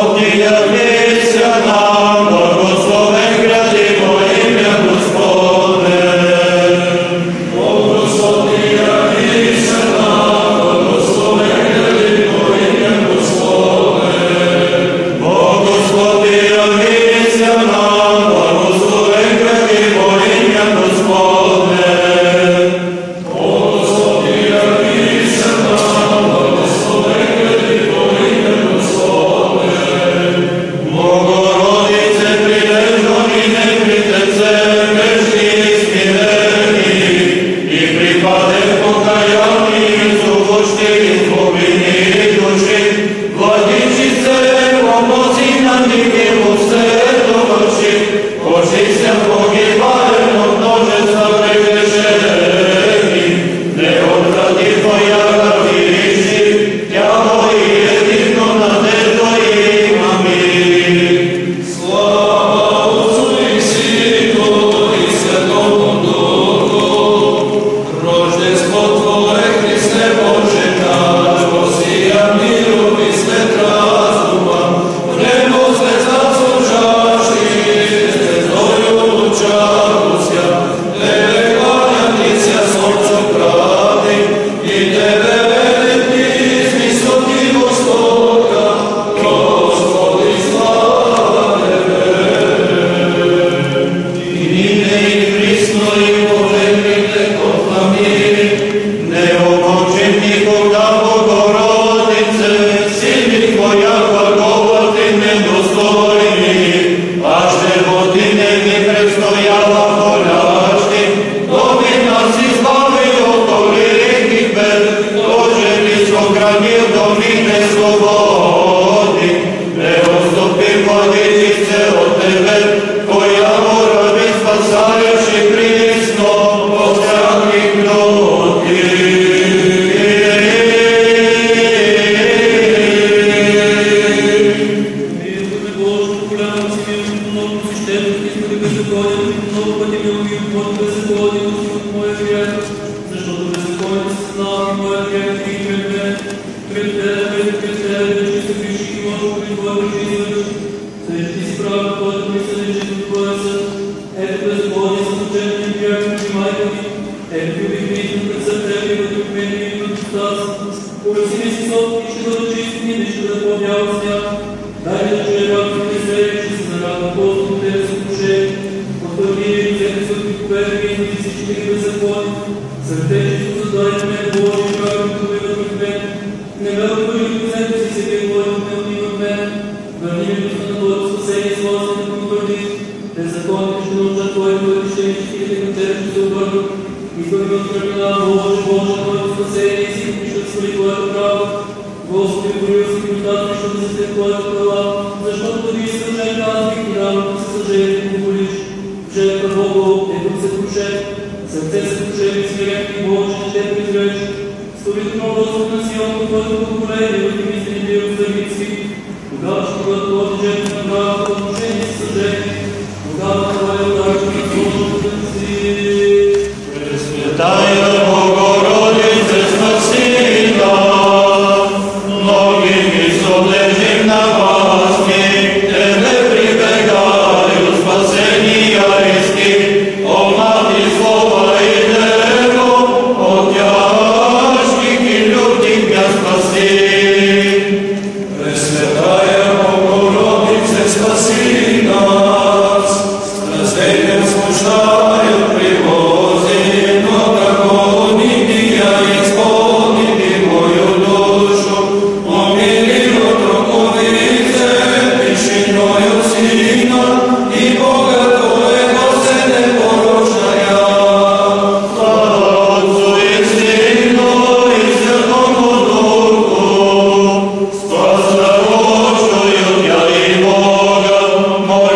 Moja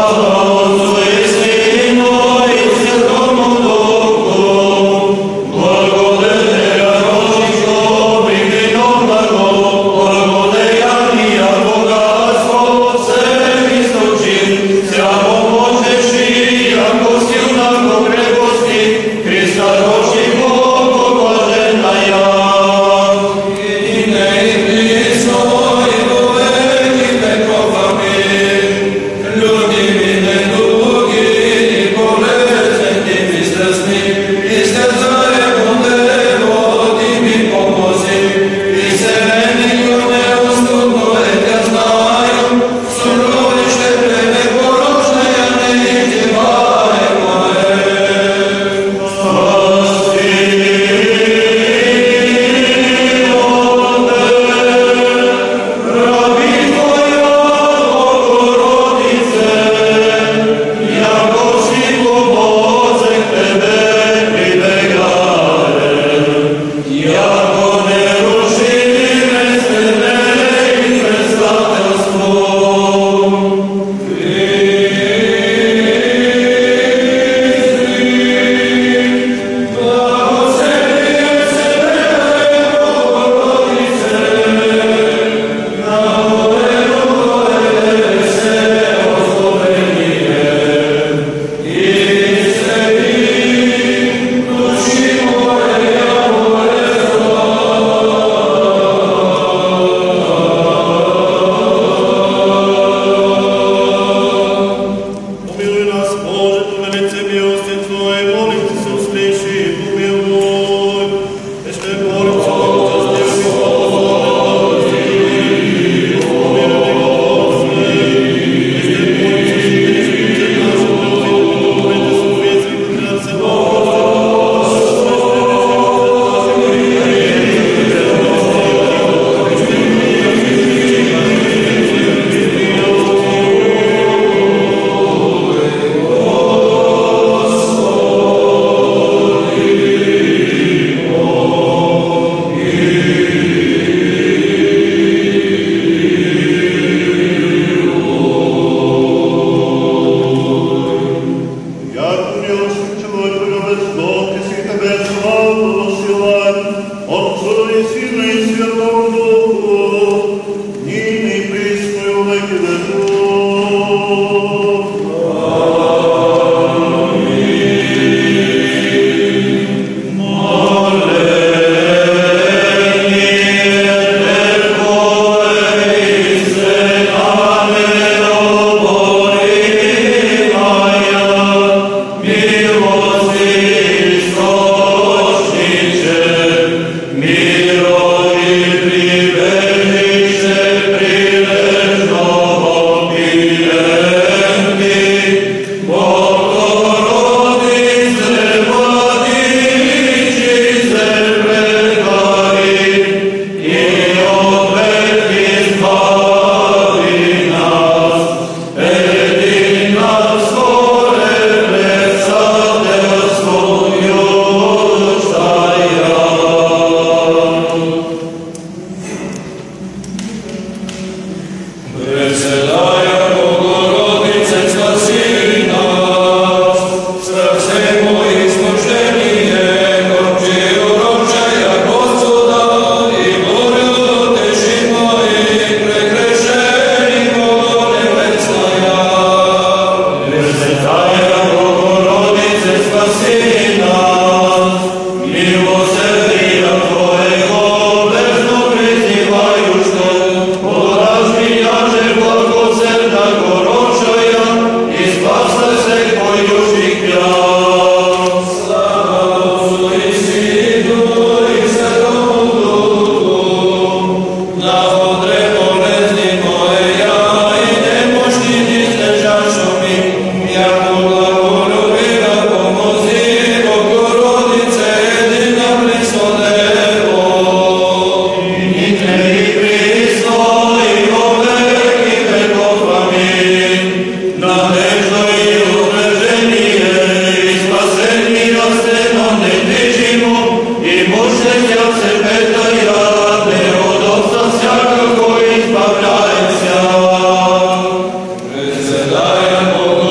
Izbavljaj se.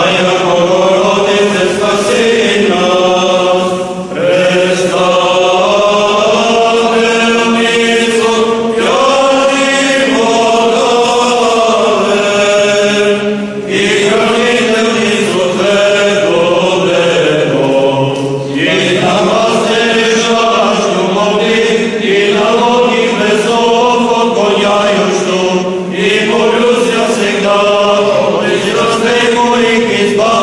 His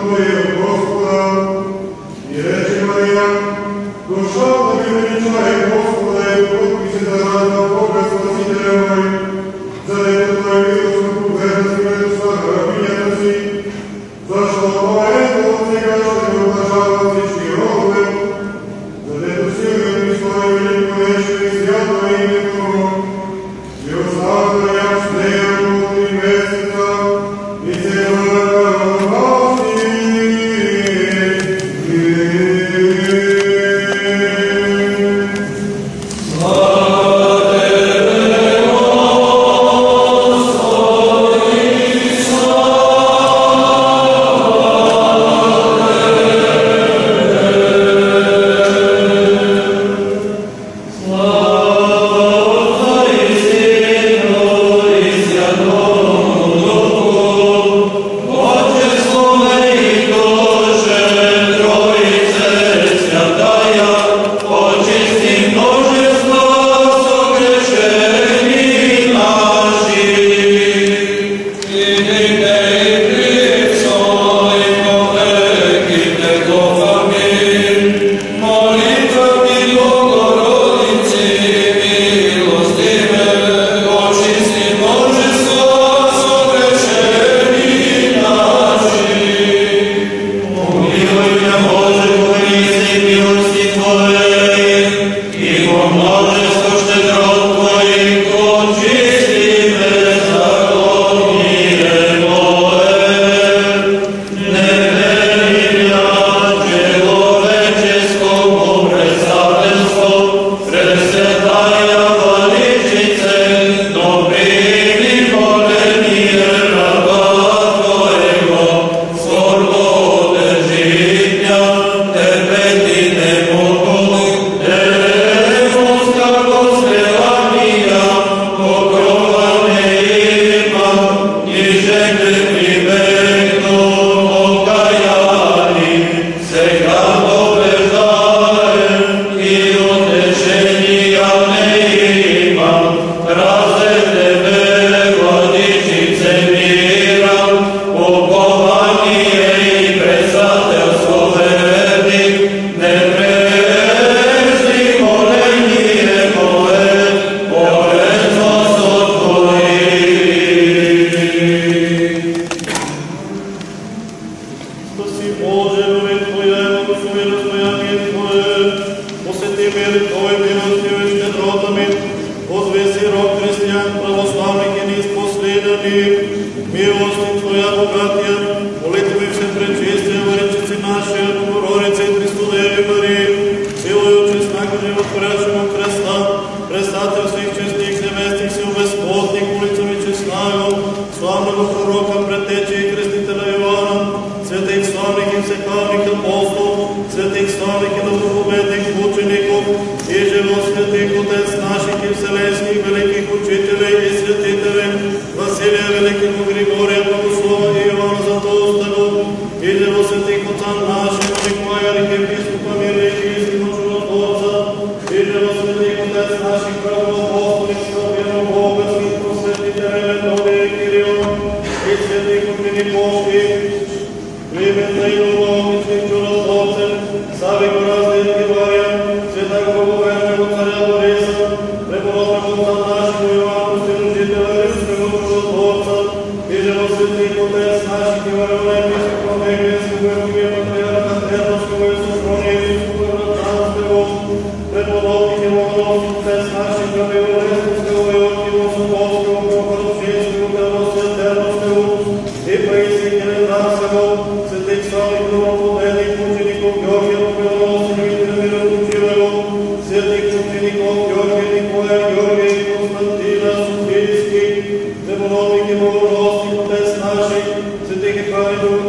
Святых и Богородных, Отец наших, святых и праведных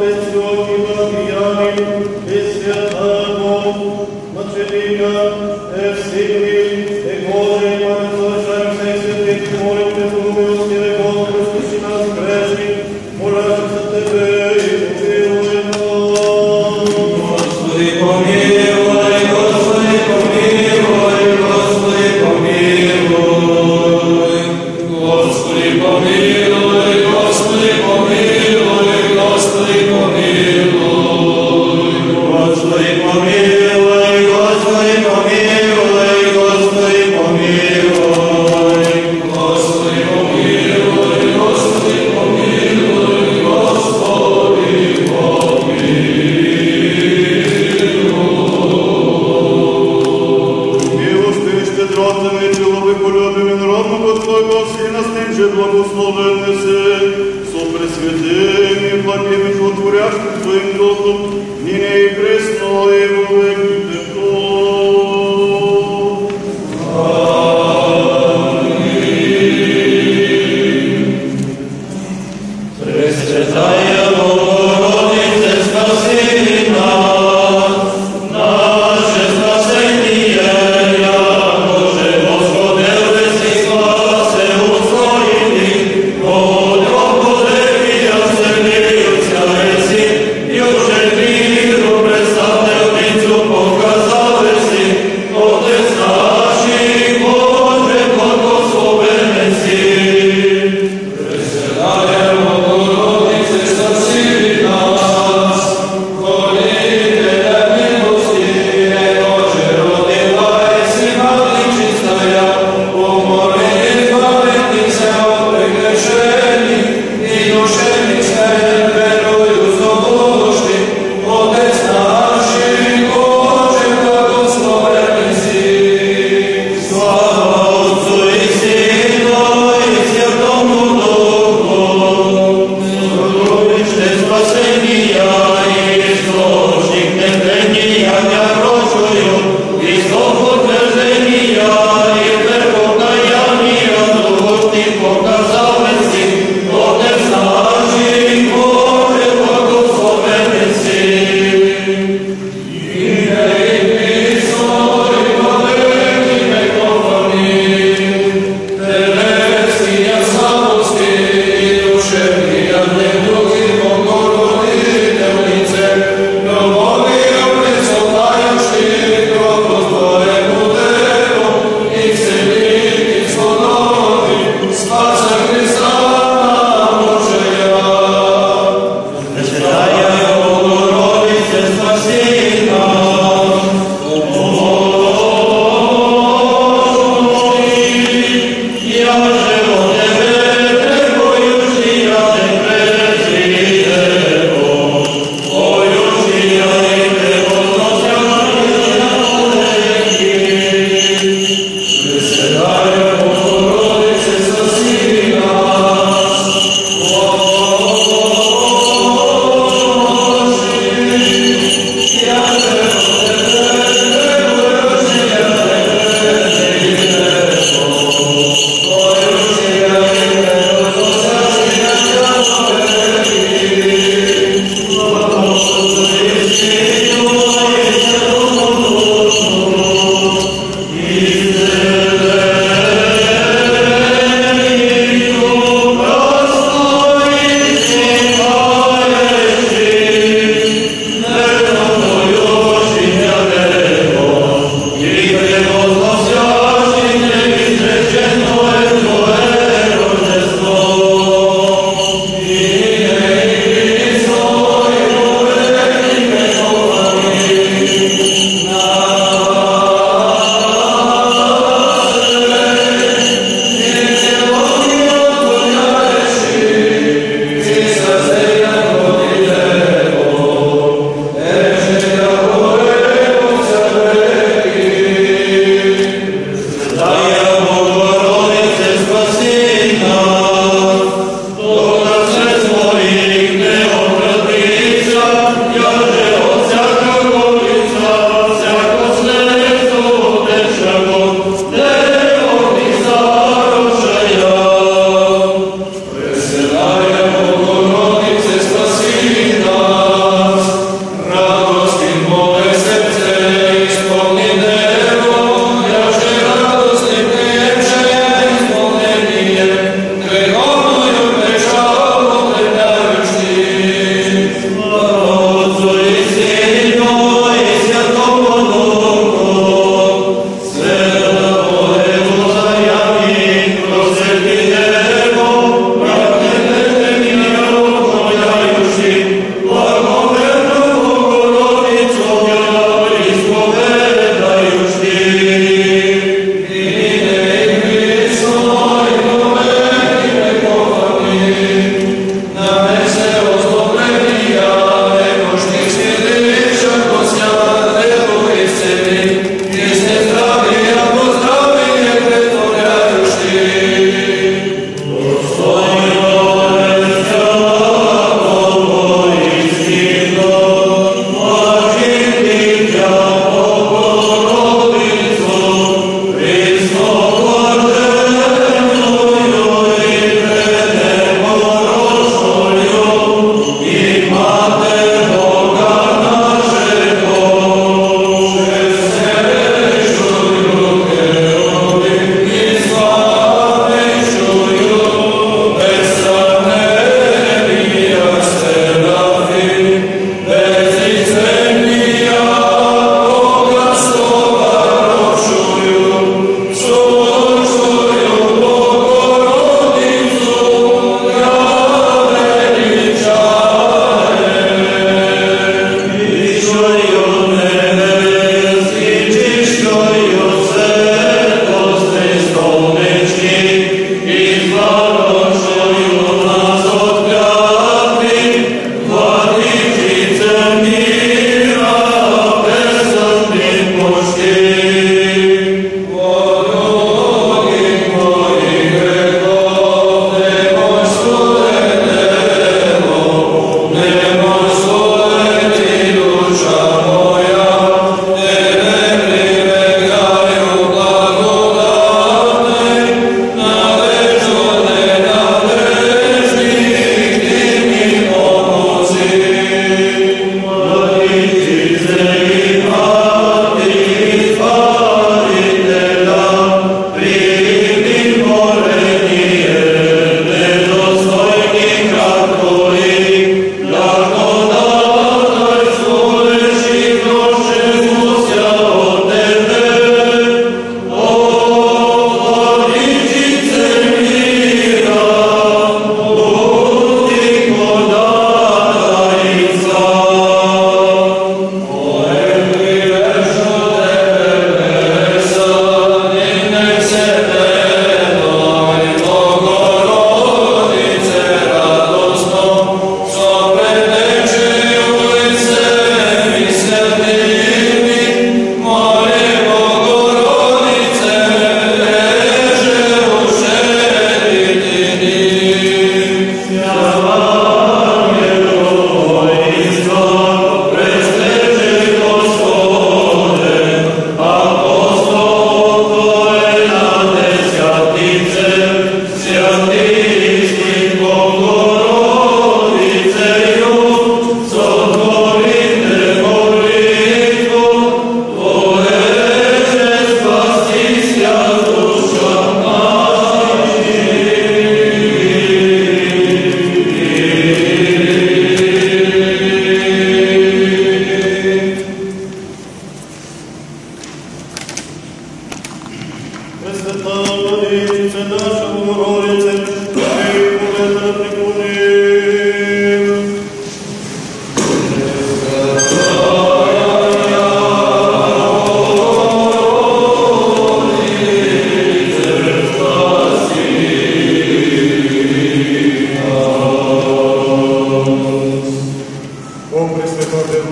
Io c'è il mio, prestante il mio,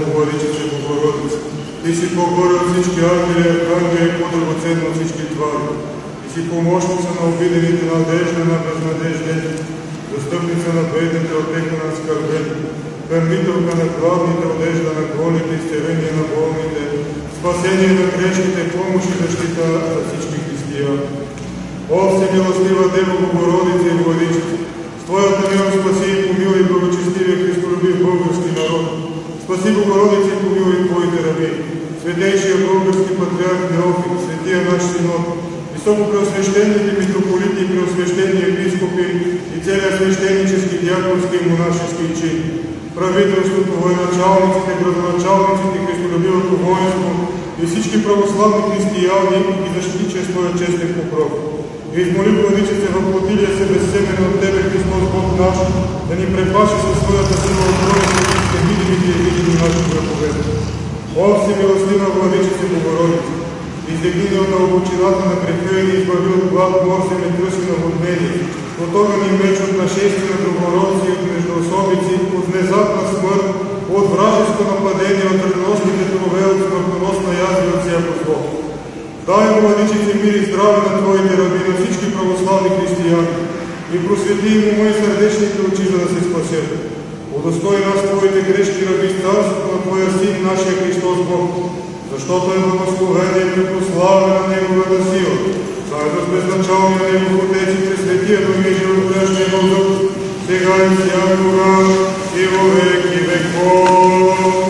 Владичице Богородице. Ти си по-горе от всички ангели, архангели, по-дългоценна от всички твари. Ти си помощница на обидените, надежда на безнадеждени, застъпница на бедните, опека на скърбените, хранителка на гладните, одежда на голите, изцеление на болните, спасение на грешните, помощ и защита за всички християни. О, всемилостива Дева Богородице и Владичице, с Твоята милост спаси и помилуй благочестивия христолюбив български народ. Спаси, Богородице, и помилуй Твоите раби, светейшия български патриарх Неофит, светия наш синод, високопреосвещените митрополити и преосвещени епископи и целия свещенически, диаконски и монашески чин, правителството, военачалниците, градоначалниците, христолюбивото воинство и всички православни християни и защити чрез Твоя честен покров. И измоли, Владичице, въплотилия се безсемен от Тебе, Христос Бог наш, да ни препаши със своята сила от Твоите видимите и видими наши врагове. О, всемилостива Владичице Богородице, издигни ни от дълбочината на греха и ни избави от глад, морсен и тръс и наводнение, от огън и меч, от нашествие на другородци, от междуособици, от внезапна смърт, от вражеско нападение, от вредностните трове, от смъртоносна язва и от всяко зло. Дай, Владичице, мир и здраве на Твоите раби, на всички православни християни и просвети им ума и сърдечните очи, за да се спасят. Удостои нас Твоите грешки раби с царството на Твоя Син, нашия Христос Бог, защото е благословен и препрославен на Неговата сила, заедно с безначалния Негов Отец и пресветия Дух и животворящия Дух, сега и всякога и во веки веков.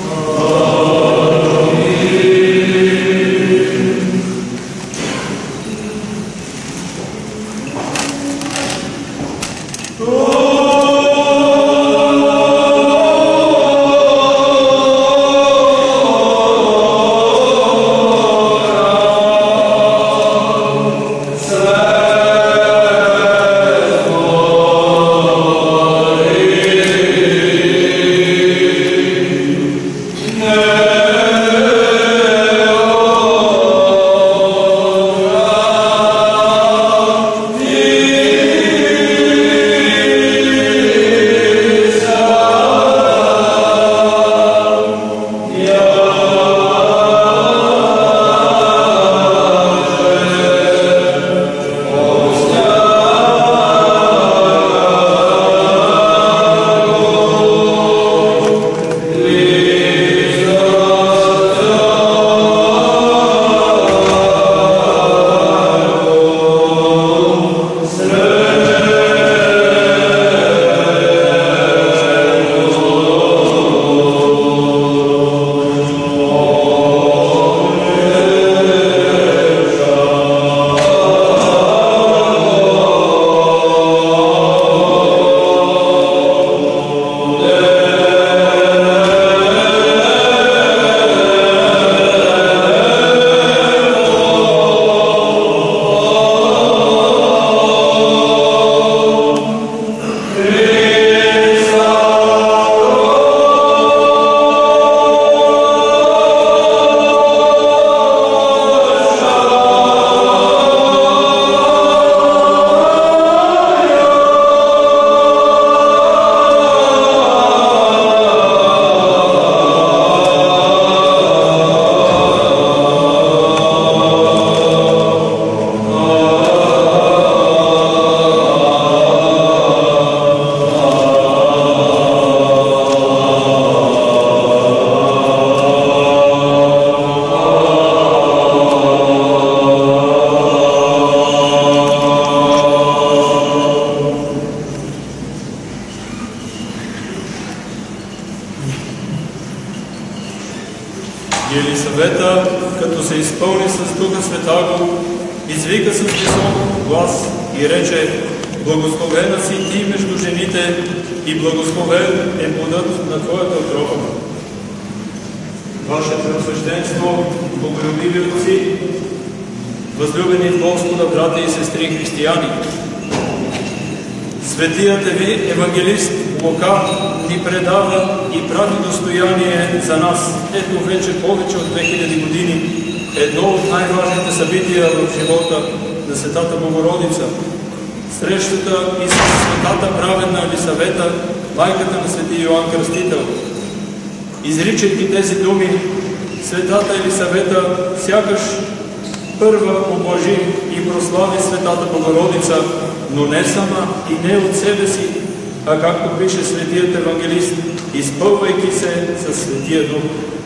Елисавета, като се изпълни с Духа Светаго, извика с висок глас и рече: благословена си ти между жените и благословен е плодът на Твоята утроба. Ваше Преосвещенство, боголюбиви отци, възлюбени в Господа братя и сестри християни, светият ви евангелист Лука ни предава и прави достояние за нас. Ето вече повече от 2000 години едно от най-важните събития в живота на Светата Богородица. Срещата и с светата праведна Елисавета, майката на свети Йоан Кръстител. Изричайки тези думи, светата Елисавета сякаш първа облажи и прослави Светата Богородица, но не сама и не от себе си, а както пише светият евангелист, изпълвайки се със Светия Дух.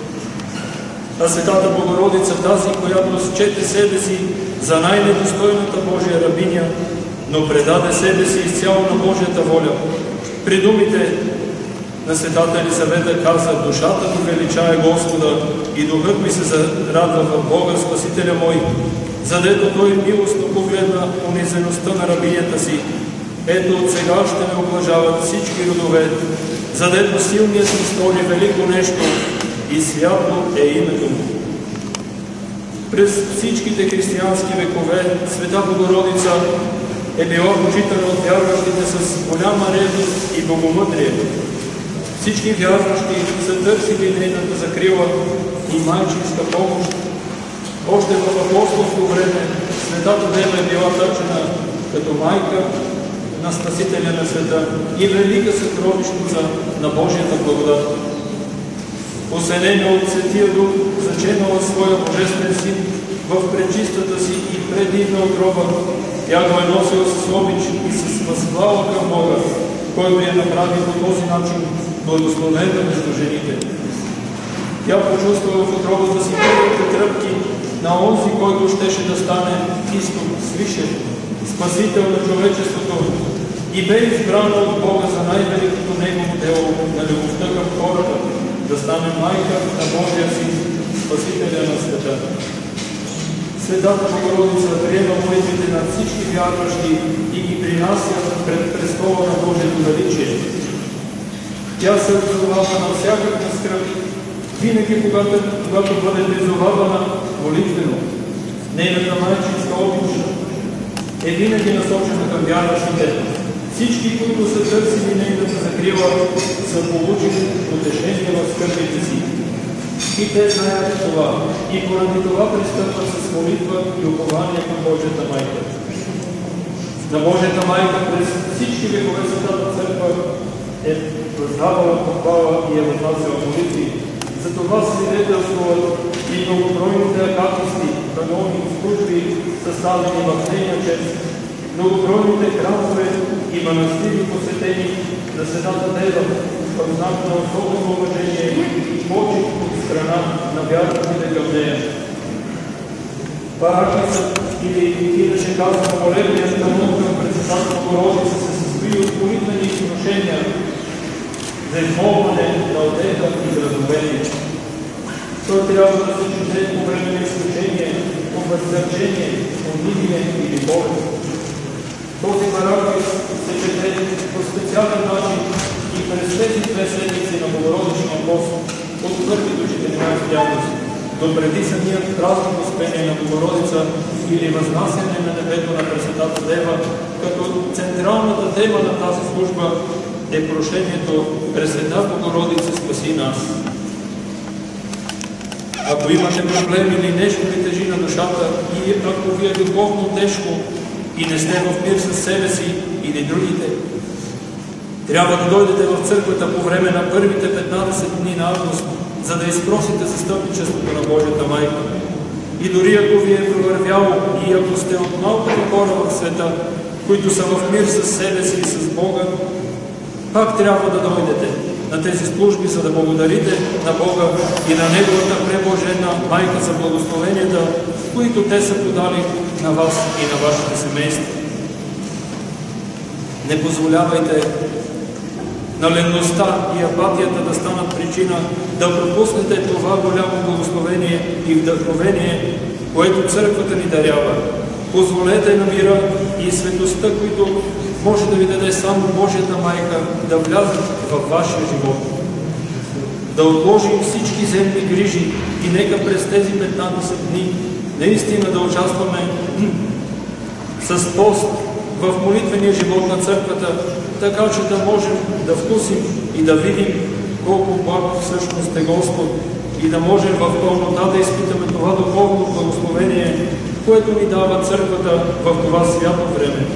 А Светата Богородица, тази, която счете себе си за най-недостойната Божия рабиня, но предаде себе си изцяло на Божията воля. При думите на Светата Елисавета каза: душата ми величае Господа и духът ми се зарадва в Бога, Спасителя мой, задето Той милостно погледна унизеността на рабинята си. Ето от сега ще ме облажават всички родове, задето силният ми стори велико нещо и свято е името му. През всичките християнски векове Света Богородица е била почитана от вярващите с голяма ревност и богомъдрие. Всички вярващи са търсили нейната закрила и майчинска помощ. Още в апостолско време Светата Дева е била търсена като майка на Спасителя на света и велика съкровищница на Божията благодат. Осенена от Светия Дух, заченала своя Божествен Син в пречистата си и предивна отроба, тя го е носила с обич и с възхвала към Бога, който я направи по този начин благословена между жените. Тя почувства в отробата си първите тръпки на онзи, който щеше да стане изток свише, спасител на човечеството, и бе избрана от Бога за най-великото Негово дело на любовта към хората, да стане майка на Божия Син, Спасителя на света. Светата Богородица приема молитвите на всички вярващи и ги принася пред престола на Божието величие. Тя се отзовава на всякаква скръб, винаги когато бъде призовавана молитвено. Нейната майчинска обич е винаги насочена към вярващите. Всички, които са търсили нейната закрила, са получили утешение в скърбите си. И те знаят това. И поради това пристъпват с молитва и упование към Божията майка. На Божията майка през всички векове Светата Църква е въздавала похвала и е възнасяла молитви. За това свидетелствуват и многобройните акатисти, канони, служби, съставени в нейния чест, многобройните храмове и манастири, посветени на Светата Дева, в знак на особено уважение и почет от страна на вярващите към нея. Параклисът или иначе казано молебният канон към Пресветата Богородица се състои от молитвени изпрошения за измолване на отеха и градовение. Той трябва да се чуде по време на изключение, обезсърчение, унижение или болест. Този параклис се чете по специален начин и през тези 2 седмици на Богородичния пост от 1 до 14 август, до преди самият празник Успение на Богородица или възнасяне на небето на Пресветата Дева, като централната тема на тази служба е прошението Пресвета Богородица, спаси нас. Ако имате проблем или нещо ви тежи на душата и ако ви е духовно тежко и не сте в мир със себе си или другите, трябва да дойдете в църквата по време на първите 15 дни на август, за да изпросите застъпничеството на Божията майка. И дори ако ви е провървяло и ако сте от малкото хора в света, които са в мир със себе си и с Бога, пак трябва да дойдете на тези служби, за да благодарите на Бога и на Неговата пребожена майка за благословенията, които те са подали на вас и на вашите семейства. Не позволявайте на ленността и апатията да станат причина да пропуснете това голямо благословение и вдъхновение, което църквата ни дарява. Позволете на мира и светостта, които може да ви даде само Божията майка, да влязат във вашия живот. Да отложим всички земни грижи и нека през тези 15 дни наистина да участваме с пост в молитвения живот на църквата, така че да можем да вкусим и да видим колко благ всъщност е Господ и да можем в пълнота да изпитаме това духовно благословение, което ни дава църквата в това свято време.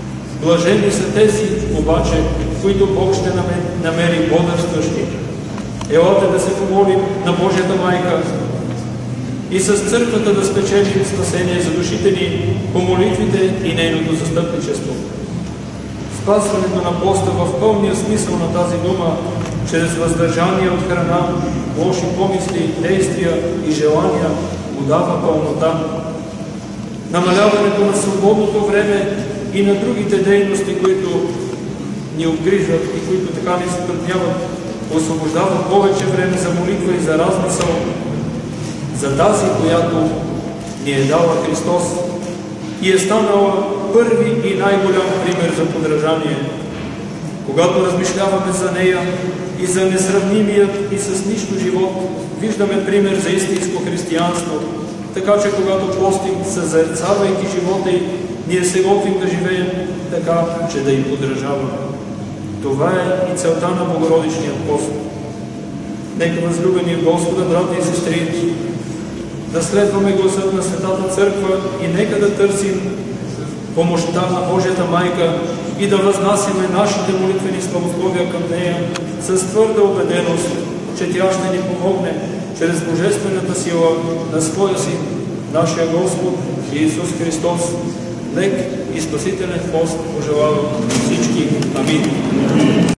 Блажени са тези, обаче, които Бог ще намери бодрстващи. Елате да се помолим на Божията майка и с църквата да спечелим спасение за душите ни по молитвите и нейното застъпничество. Спазването на поста в пълния смисъл на тази дума, чрез въздържание от храна, лоши помисли, действия и желания, му дава пълнота. Намаляването на свободното време и на другите дейности, които ни обгрижват и които така ни затрудняват, освобождава повече време за молитва и за размисъл, за тази, която ни е дала Христос и е станала първи и най-голям пример за подражание. Когато размишляваме за нея и за несравнимият и с нищо живот, виждаме пример за истинско християнство, така че когато постим, съзерцавайки живота й, ние се готвим да живеем така, че да й подражаваме. Това е и целта на Богородичния пост. Нека, възлюбени в Господа, брати и сестри, да следваме гласът на Светата Църква и нека да търсим помощта на Божията майка и да възнасяме нашите молитвени славословия към нея с твърда убеденост, че тя ще ни помогне чрез божествената сила на своя Син, нашия Господ Иисус Христос. Лек и спасителен пост пожелавам всички. Амин.